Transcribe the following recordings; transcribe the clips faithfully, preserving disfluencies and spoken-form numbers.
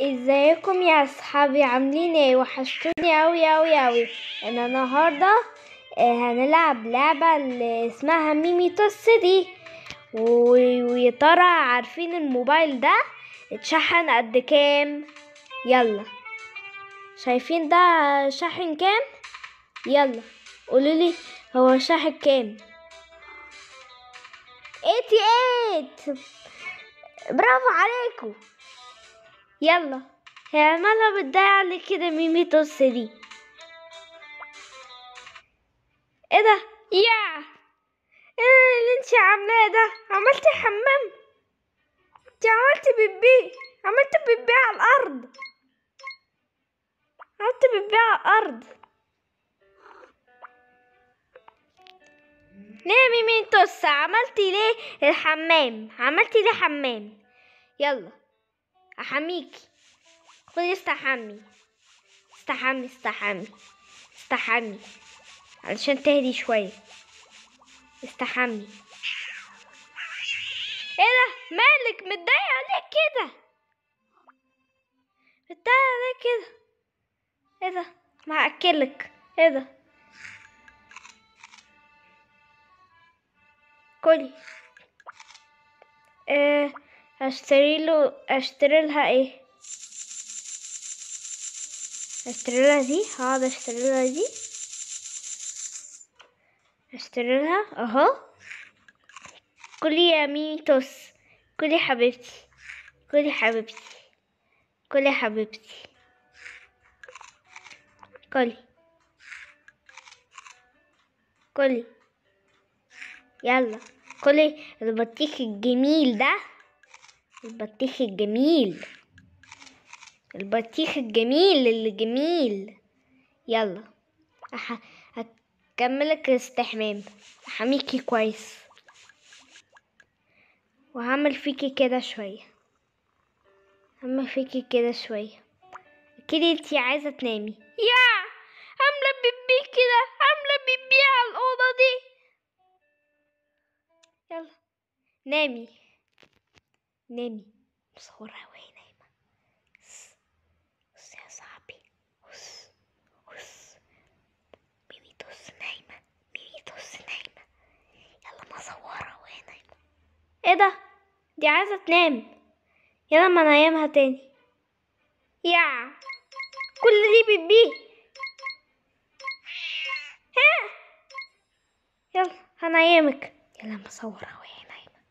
ازيكم يا اصحابي؟ عاملين ايه؟ وحشتوني اوي اوي اوي. انا النهارده آه، هنلعب لعبه اللي اسمها ميمي توس دي. و- ويا ترى عارفين الموبايل ده اتشحن قد كام؟ يلا، شايفين ده شاحن كام؟ يلا قولولي هو شاحن كام؟ تمانية وتمانين. برافو عليكم. يلا، هي مالها بتضيع علي كده ميمي توس دي؟ ايه ده؟ يا ايه اللي انتي عاملاه ده؟ عملتي حمام؟ انتي عملتي بيبي، عملتي بيبي على الارض، عملتي بيبي على الارض. ليه يا ميمي توس عملتي ليه الحمام؟ عملتي ليه حمام؟ يلا احميكي، خدي استحمي استحمي استحمي استحمي علشان تهدي شوية. استحمي. ايه ده؟ مالك متضايقة ليه كده؟ متضايقة ليه كده؟ ايه ده؟ ما هاكلك. ايه ده؟ كلي. ايه اشتري له؟ اشتري لها ايه؟ اشتري لها دي. هقعد اشتري لها دي، اشتري لها اهو. كلي يا ميمي توس، كلي حبيبتي، كلي حبيبتي، كلي حبيبتي، كلي كلي. يلا كلي البطيخ الجميل ده، البطيخ الجميل، البطيخ الجميل اللي جميل. يلا أح... هكملك استحمام، احميكي كويس، وهعمل فيكي كده شوية، هعمل فيكي كده شوية. كده انتي عايزة تنامي؟ يا عاملة بيبي كده، عاملة بيبي على الأوضة دي. يلا نامي نامي. مصورة وهي نايمة. بص يا صاحبي، بص بص، ميمي توس نايمة، ميمي توس نايمة. يلا مصورة وهي نايمة. ايه ده؟ دي عايزة تنام. يلا ما نايمها تاني. يا كل دي بيبي. ها يلا هنيمك. يلا مصورة وهي نايمة.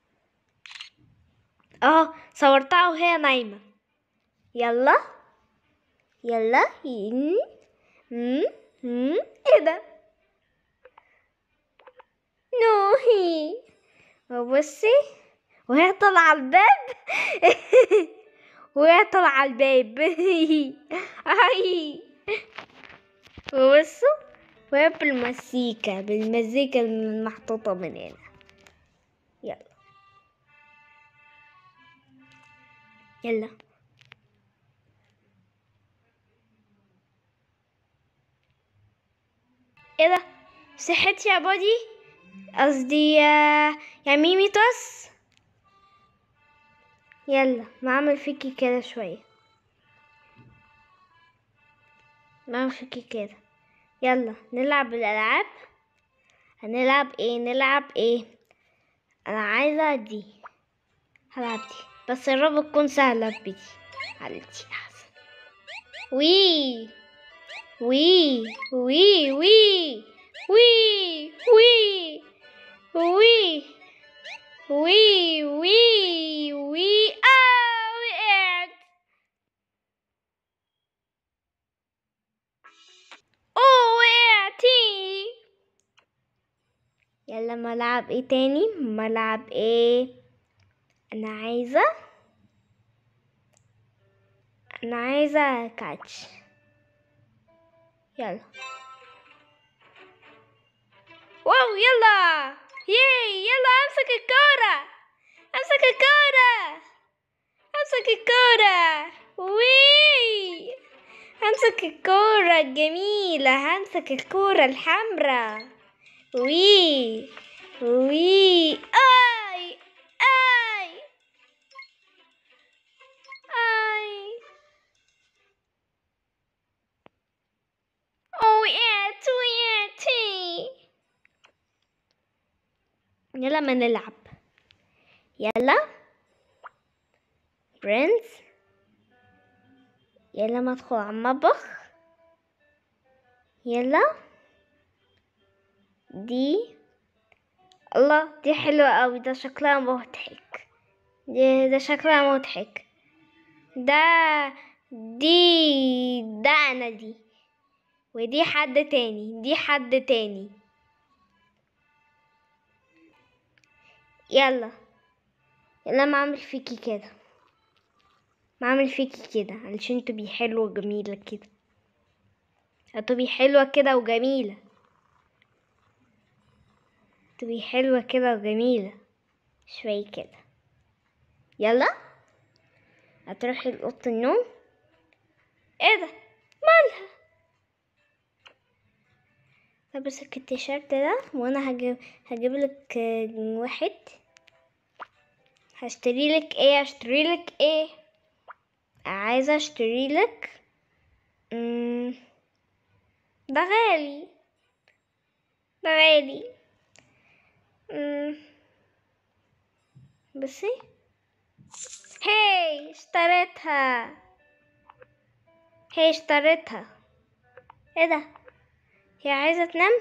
اه صورتها وهي نايمة. يلا يلا. مم. مم. مم. ايه ده؟ نوهي. وبصي وهي طالعة الباب. وهي طالعة الباب. اي وبصوا، وهي بالمزيكا، بالمزيكا المحطوطة من هنا. يلا يلا. ايه ده؟ صحتي يا بودي؟ قصدي يا يا ميمي توس. يلا ما اعمل فيكي كده شويه، ما اعمل فيكي كده. يلا نلعب الالعاب. هنلعب ايه؟ نلعب ايه؟ انا عايزه دي، هلعب دي بس يا رب تكون سهله بدي. على دي احسن. وي وي وي وي وي وي وي وي وي وي. اه وقعت. اوه وقعتي. يلا ملعب ايه تاني؟ ملعب ايه؟ انا عايزة انا عايزة كاتش. يلا واو يلا. ياي يلا امسك الكورة، امسك الكورة، امسك الكورة. وي همسك الكورة الجميلة، همسك الكورة الحمراء. وي وي. اي اي اي. يلا ما نلعب. يلا برنس، يلا ما ادخل على المطبخ. يلا دي، الله دي حلوة قوي، ده شكلها مضحك، دي ده شكلها مضحك. ده دي ده انا دي، ودي حد تاني، دي حد تاني. يلا يلا ما اعمل فيكي كده، ما اعمل فيكي كده علشان تبقي حلوة وجميلة كده، تبقي حلوة كده وجميلة، تبقي حلوة كده وجميلة شوية كده. يلا هتروحي لأوضة النوم. ايه ده مالها؟ لبسك التيشيرت ده وانا هجيب هجيب لك واحد. هشتري لك ايه؟ هشتري لك ايه؟ عايزه اشتري لك مم. ده غالي، ده غالي. مم. بصي، هي اشتريتها، هي اشتريتها. ايه ده؟ هي عايزه تنام،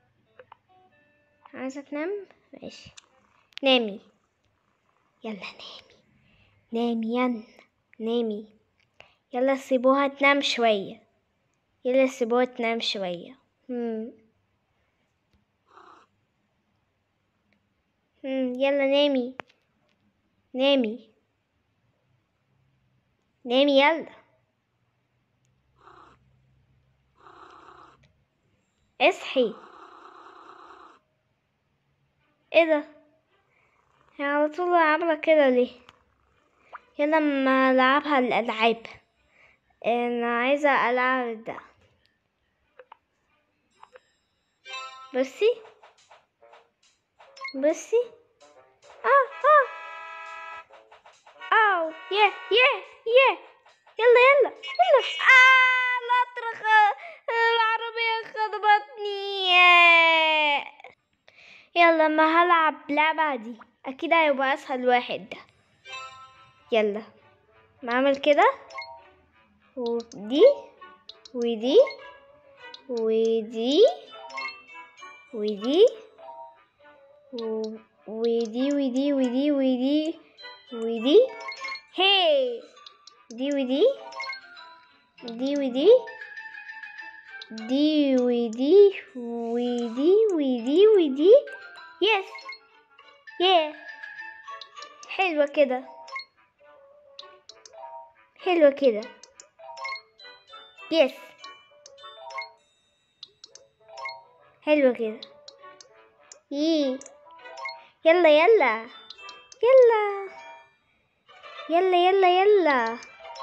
عايزه تنام. ماشي نامي، يلا نامي، نامي ين نامي. يلا سيبوها تنام شويه، يلا سيبوها تنام شويه. مم. مم. يلا نامي، نامي نامي يلا. اصحي. ايه ده؟ هي على طول عاملة كده ليه؟ يلا ما العبها الالعاب، انا عايزة العب ده. بصي بصي، اه اه او يه يه يه. يلا يلا يلا. اه القطر خ... العربية خطبتني. يلا ما هلعب لعبة دي، اكيد هيبقى اسهل واحد ده. يلا ما اعمل كده، ودي ودي ودي ودي و- ودي ودي ودي ودي ودي هي دي ودي دي ودي دي ودي ودي ودي ودي. يس يه حلوة كده، حلوة كده. يس حلوة كده. يي يلا يلا يلا يلا يلا يلا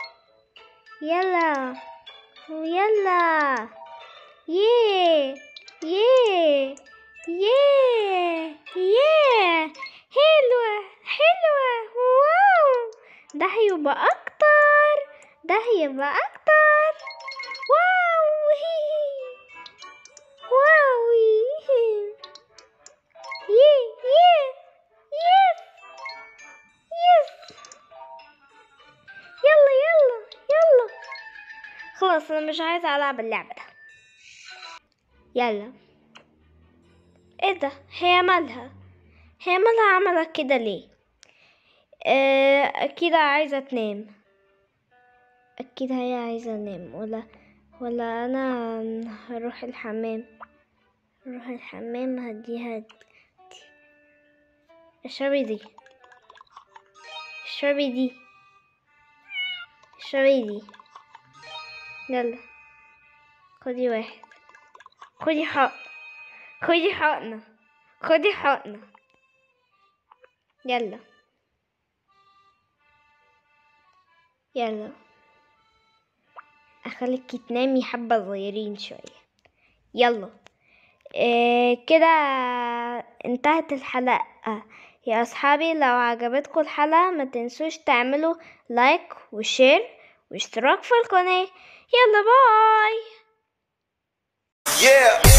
يلا يلا. يه يه يه يه حلوة حلوة. واو ده هيبقى اكتر، ده هيبقى اكتر. واو واو يه يه يس يس. يلا يلا يلا خلاص انا مش عايزة العب اللعبة ده. يلا ايه ده؟ هي مالها؟ هي مالها عملت كده ليه؟ اه اكيد عايزة تنام، اكيد هي عايزة تنام، ولا ولا انا هروح الحمام، هروح الحمام هديها. اشربي دي، اشربي دي، اشربي دي. يلا خدي واحد، خدي حقن، خدي حقنة، خدي حقنة. يلا يلا اخليكي تنامي حبة صغيرين شوية. يلا إيه كده انتهت الحلقة يا اصحابي. لو عجبتكم الحلقة ما تنسوش تعملوا لايك وشير واشتراك في القناة. يلا باي. Yeah.